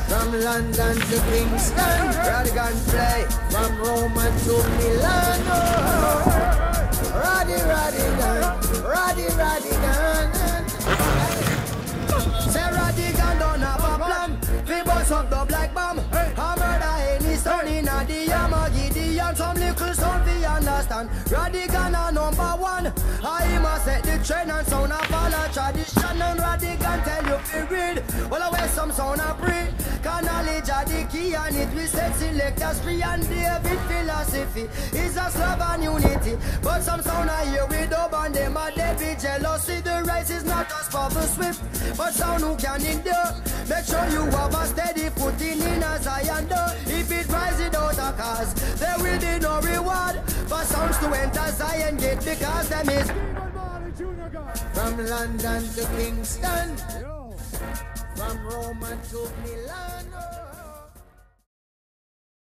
From London to Kingston, Radigan play. From Roma to Milano. Radigan. Say Radigan don't have a plan. We bust up the black bomb. I murder any stone in the Yama Gideon. Some little son we understand. Radigan are number one. I must set the trend and sound a follow tradition. And Radigan tell you to read. Well, I wear some sound a pray. Knowledge are the key and it will set selectors free. And David philosophy is a love and unity. But some sound are here with dub and them are dead with jealousy. The race is not just for the swift, but sound who can endure. Make sure you have a steady footing in a Zion door. If it rise without a cause, there will be no reward for sounds to enter Zion gate because them is from London to Kingston. From Roma to Milano.